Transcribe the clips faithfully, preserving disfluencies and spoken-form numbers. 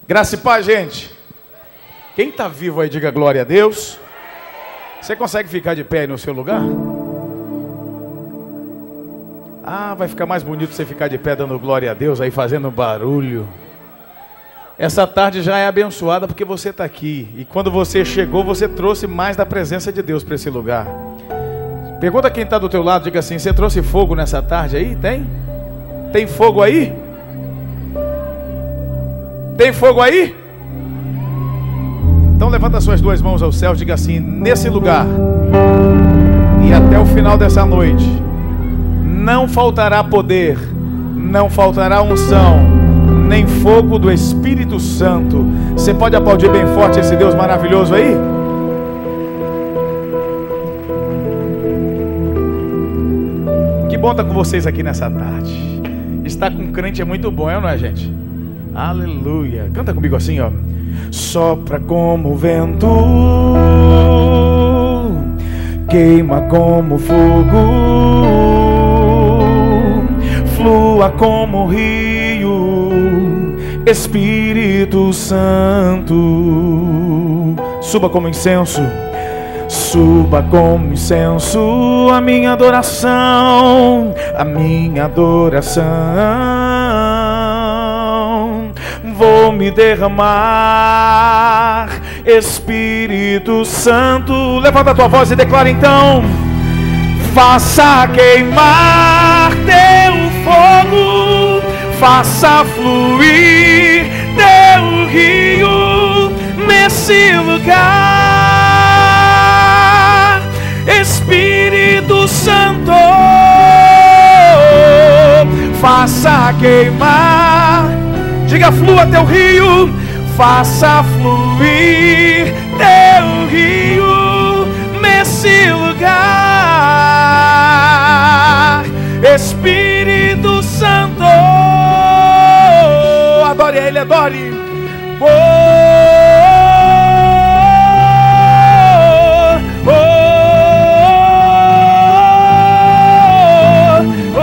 Graça e paz, gente. Quem está vivo aí, diga glória a Deus. Você consegue ficar de pé aí no seu lugar? Ah, vai ficar mais bonito você ficar de pé dando glória a Deus aí, fazendo barulho. Essa tarde já é abençoada porque você está aqui. E quando você chegou, você trouxe mais da presença de Deus para esse lugar. Pergunta quem está do teu lado, diga assim: você trouxe fogo nessa tarde aí? Tem? Tem fogo aí? Tem fogo aí? Então levanta suas duas mãos ao céu, diga assim: nesse lugar e até o final dessa noite não faltará poder, não faltará unção, nem fogo do Espírito Santo. Você pode aplaudir bem forte esse Deus maravilhoso aí? Que bom estar com vocês aqui nessa tarde. Estar com crente é muito bom, é ou não é, gente? Aleluia. Canta comigo assim, ó. Sopra como o vento, queima como fogo, flua como rio, Espírito Santo. Suba como incenso, suba como incenso a minha adoração, a minha adoração. Vou me derramar, Espírito Santo. Levanta a tua voz e declara então: faça queimar teu fogo, faça fluir teu rio nesse lugar, Espírito Santo. Faça queimar, diga flua teu rio, faça fluir teu rio nesse lugar, Espírito Santo. Adore Ele, adore. Oh, oh, oh,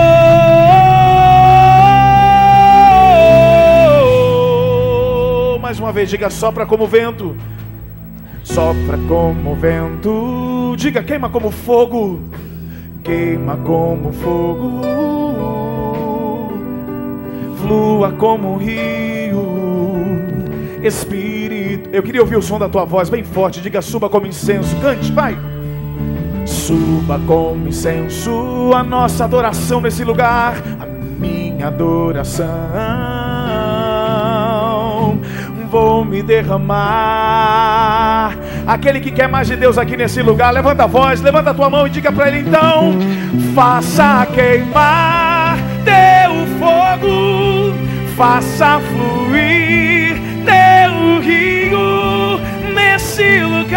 oh. Mais uma vez, diga: sopra como vento, sopra como vento. Diga: queima como fogo, queima como fogo, flua como rio, Espírito. Eu queria ouvir o som da tua voz bem forte. Diga: suba como incenso. Cante, vai. Suba como incenso a nossa adoração nesse lugar, a minha adoração. Vou me derramar. Aquele que quer mais de Deus aqui nesse lugar, levanta a voz, levanta a tua mão e diga para Ele então: faça queimar teu fogo, faça fluir teu rio nesse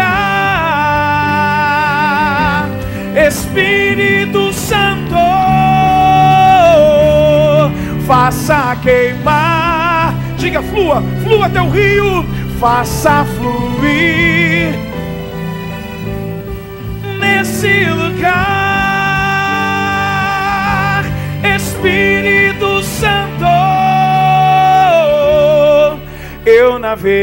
lugar, Espírito Santo. Faça queimar, diga: flua, flua teu rio, faça fluir nesse lugar, Espírito Santo. Eu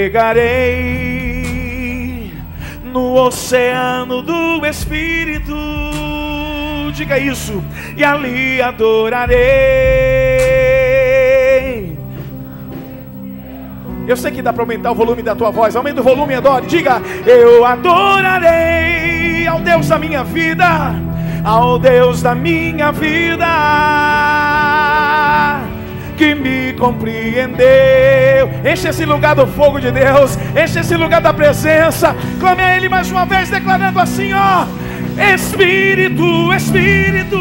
navegarei no oceano do Espírito, diga isso, e ali adorarei. Eu sei que dá para aumentar o volume da tua voz. Aumenta o volume e adore. Diga: eu adorarei ao Deus da minha vida, ao Deus da minha vida, que me compreendeu. Enche esse lugar do fogo de Deus, enche esse lugar da presença. Clame a Ele mais uma vez, declarando assim, ó: Espírito, Espírito,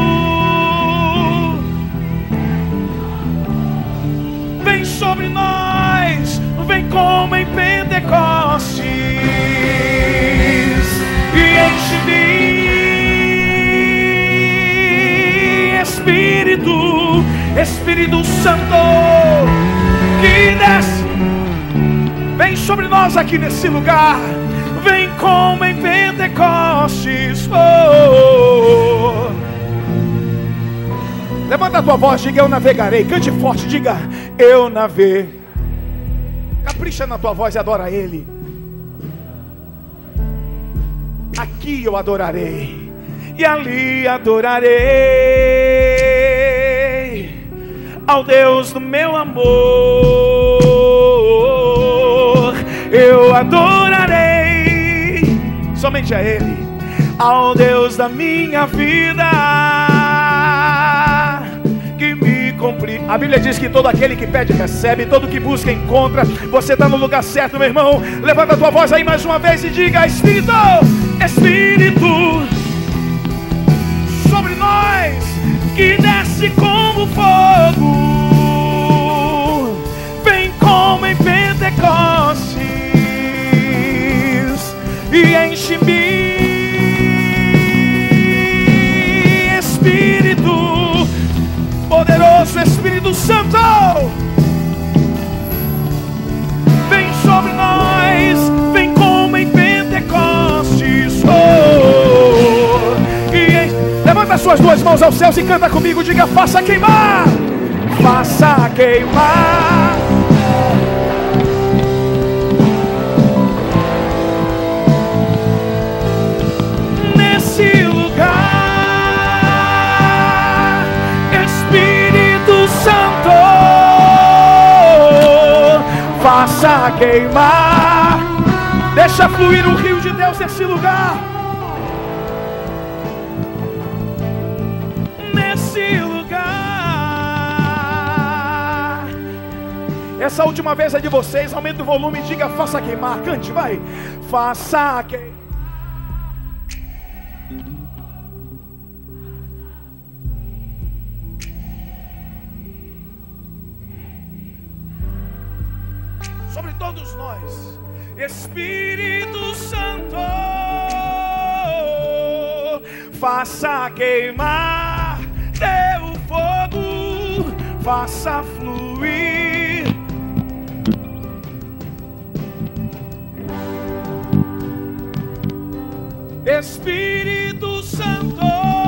vem sobre nós, vem como em Pentecostes e enche-me, Espírito, Espírito Santo, que desce, vem sobre nós aqui nesse lugar, vem como em Pentecostes. Oh, Levanta a tua voz, diga: eu navegarei. Cante forte, diga: eu navegarei. Capricha na tua voz e adora Ele. Aqui eu adorarei, e ali adorarei ao Deus do meu amor. Eu adorarei somente a Ele, ao Deus da minha vida, que me cumpre. A Bíblia diz que todo aquele que pede recebe, todo que busca encontra. Você está no lugar certo, meu irmão. Levanta a tua voz aí mais uma vez e diga: Espírito, Espírito sobre nós, que desce como fogo, vem como em Pentecostes e enche-me. Espírito poderoso, Espírito Santo, vem sobre nós, vem como em Pentecostes. Oh, e levanta as suas duas mãos aos céus e canta comigo, diga: faça queimar, faça queimar. Nesse lugar, Espírito Santo, faça queimar. Deixa fluir o rio de Deus nesse lugar. Nesse lugar. Essa última vez é de vocês. Aumenta o volume e diga: faça queimar. Cante, vai. Faça queimar. Sobre todos nós, Espírito Santo, faça queimar teu fogo, faça fluir. Espírito Santo,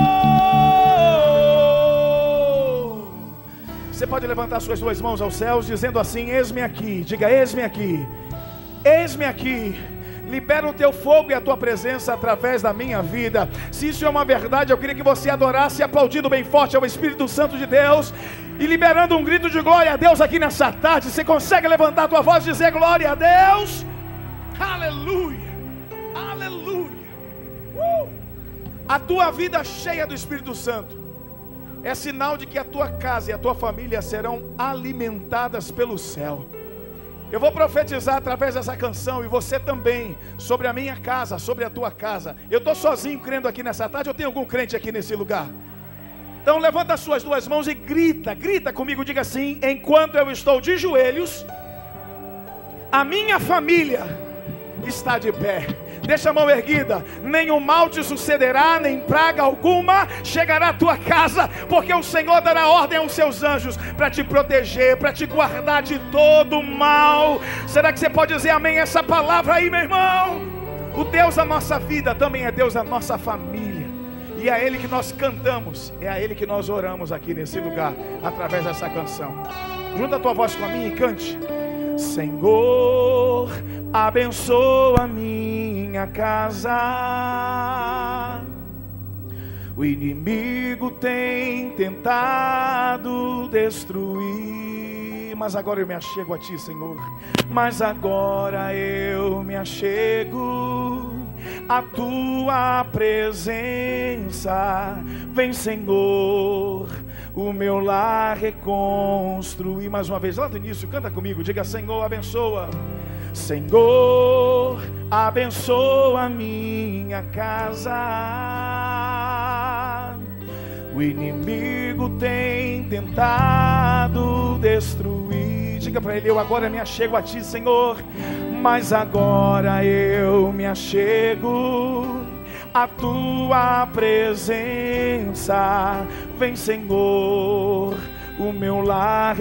você pode levantar suas duas mãos aos céus dizendo assim: eis-me aqui. Diga: eis-me aqui, eis-me aqui. Libera o teu fogo e a tua presença através da minha vida. Se isso é uma verdade, eu queria que você adorasse, aplaudindo bem forte ao Espírito Santo de Deus e liberando um grito de glória a Deus aqui nessa tarde. Você consegue levantar a tua voz e dizer glória a Deus? Aleluia, aleluia. uh! A tua vida cheia do Espírito Santo é sinal de que a tua casa e a tua família serão alimentadas pelo céu. Eu vou profetizar através dessa canção, e você também, sobre a minha casa, sobre a tua casa. Eu estou sozinho crendo aqui nessa tarde, ou tem algum crente aqui nesse lugar? Então levanta as suas duas mãos e grita, grita comigo, diga assim: enquanto eu estou de joelhos, a minha família está de pé. Deixa a mão erguida. Nenhum mal te sucederá, nem praga alguma chegará à tua casa, porque o Senhor dará ordem aos seus anjos para te proteger, para te guardar de todo mal. Será que você pode dizer amém essa palavra aí, meu irmão? O Deus da nossa vida também é Deus da nossa família, e é a Ele que nós cantamos, é a Ele que nós oramos aqui nesse lugar, através dessa canção. Junta a tua voz com a minha e cante: Senhor, abençoa a minha casa. O inimigo tem tentado destruir, mas agora eu me achego a Ti, Senhor. Mas agora eu me achego à Tua presença. Vem, Senhor, o meu lar reconstruir. Mais uma vez, lá do início, canta comigo, diga: Senhor, abençoa. Senhor, abençoa a minha casa. O inimigo tem tentado destruir. Diga para ele: eu agora me achego a Ti, Senhor. Mas agora eu me achego à Tua presença. Vem, Senhor, o meu lar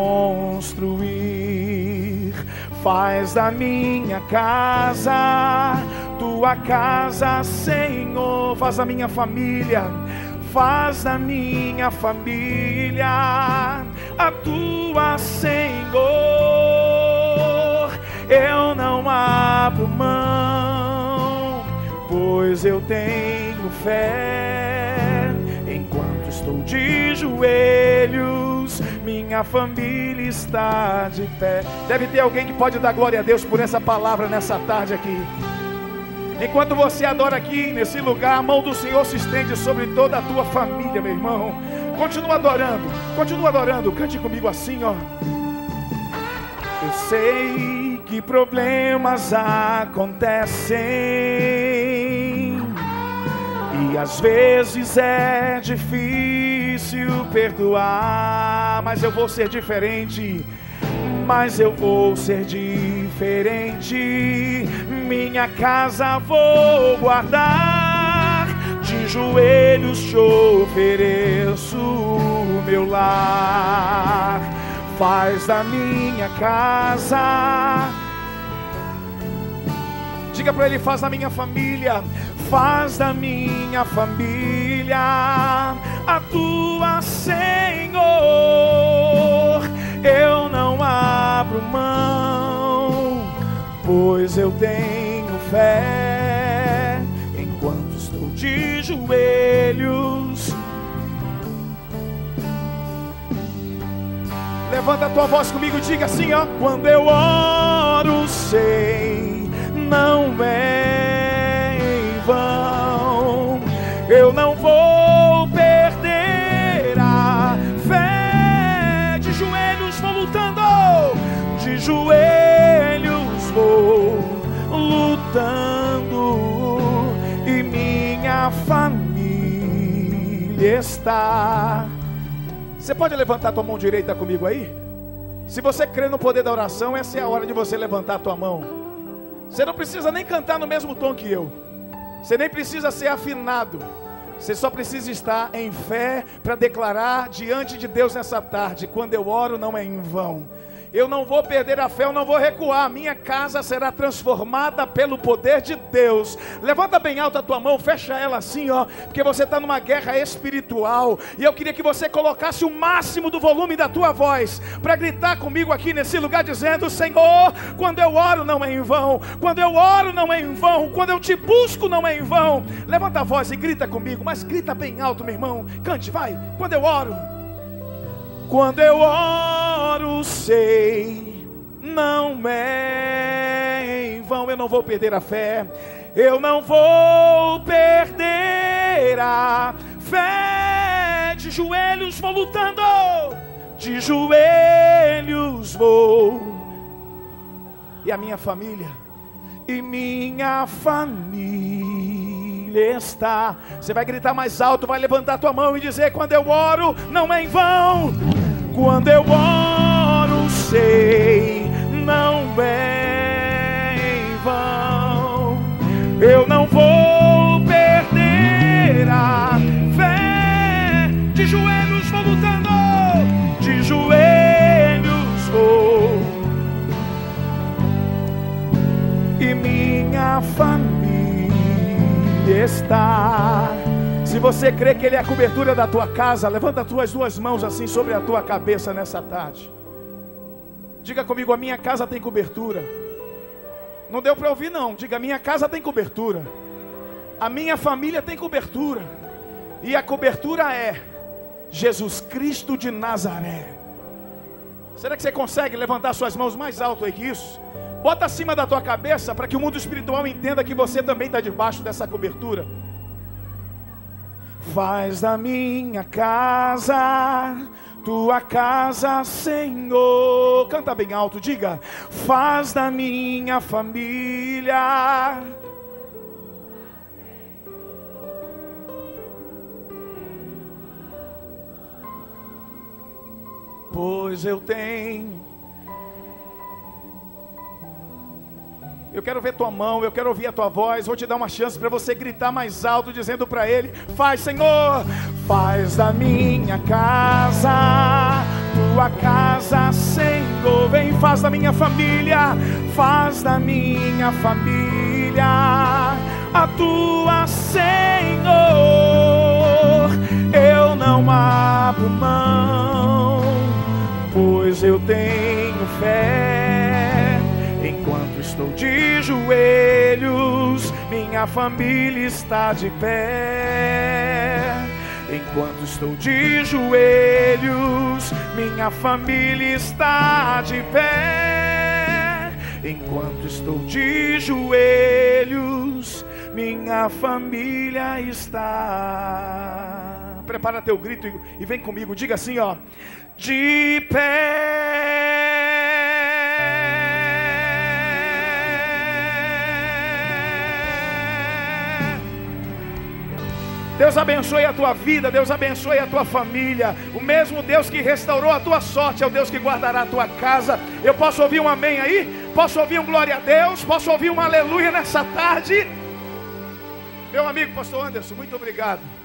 reconstruir. Faz da minha casa Tua casa, Senhor. Faz da minha família, faz da minha família a Tua, Senhor. eu não abro mão, pois eu tenho fé. Enquanto estou de joelhos, minha família está de pé. Deve ter alguém que pode dar glória a Deus por essa palavra nessa tarde aqui. Enquanto você adora aqui nesse lugar, a mão do Senhor se estende sobre toda a tua família, meu irmão. Continua adorando, continua adorando. Cante comigo assim, ó. Eu sei que problemas acontecem e às vezes é difícil perdoar, mas eu vou ser diferente. Mas eu vou ser diferente. Minha casa vou guardar. De joelhos te ofereço o meu lar. Faz da minha casa. Diga para ele: faz da minha família. Faz da minha família a tua, Senhor. Eu não abro mão, pois eu tenho fé. Enquanto estou de joelhos, levanta a tua voz comigo e diga assim, ó. Quando eu oro, sei, não é em vão. Eu não vou perder a fé. De joelhos vou lutando, de joelhos vou lutando, e minha família está. Você pode levantar a tua mão direita comigo aí? Se você crê no poder da oração, essa é a hora de você levantar a tua mão. Você não precisa nem cantar no mesmo tom que eu. Você nem precisa ser afinado. Você só precisa estar em fé para declarar diante de Deus nessa tarde: quando eu oro não é em vão. Eu não vou perder a fé, eu não vou recuar. Minha casa será transformada pelo poder de Deus. Levanta bem alta a tua mão, fecha ela assim, ó, porque você está numa guerra espiritual. E eu queria que você colocasse o máximo do volume da tua voz para gritar comigo aqui nesse lugar, dizendo: Senhor, quando eu oro não é em vão. Quando eu oro não é em vão. Quando eu te busco não é em vão. Levanta a voz e grita comigo, mas grita bem alto, meu irmão. Cante, vai. Quando eu oro, quando eu oro, sei, não é em vão. Eu não vou perder a fé. Eu não vou perder a fé. De joelhos vou lutando, de joelhos vou. E a minha família, e minha família está. Você vai gritar mais alto, vai levantar a tua mão e dizer: quando eu oro, não é em vão. Quando eu oro, sei, não é em vão. Eu não vou perder a fé. De joelhos vou lutando, de joelhos vou, e minha família está. Se você crê que Ele é a cobertura da tua casa, levanta as tuas duas mãos assim sobre a tua cabeça nessa tarde. Diga comigo: a minha casa tem cobertura. Não deu para ouvir não. Diga: a minha casa tem cobertura. A minha família tem cobertura. E a cobertura é Jesus Cristo de Nazaré. Será que você consegue levantar suas mãos mais alto aí que isso? Bota acima da tua cabeça para que o mundo espiritual entenda que você também está debaixo dessa cobertura. Faz da minha casa tua casa, Senhor. Canta bem alto, diga: faz da minha família pois eu tenho. Eu quero ver tua mão, eu quero ouvir a tua voz. Vou te dar uma chance para você gritar mais alto, dizendo para Ele: faz, Senhor, faz da minha casa tua casa, Senhor. Vem, faz da minha família, faz da minha família a tua, Senhor. Eu não abro mão, pois eu tenho fé. Enquanto estou de joelhos, minha família está de pé. Enquanto estou de joelhos, minha família está de pé. Enquanto estou de joelhos, minha família está. Prepara teu grito e vem comigo, diga assim, ó: de pé. Deus abençoe a tua vida, Deus abençoe a tua família. O mesmo Deus que restaurou a tua sorte é o Deus que guardará a tua casa. Eu posso ouvir um amém aí? Posso ouvir um glória a Deus? Posso ouvir um aleluia nessa tarde? Meu amigo pastor Anderson, muito obrigado.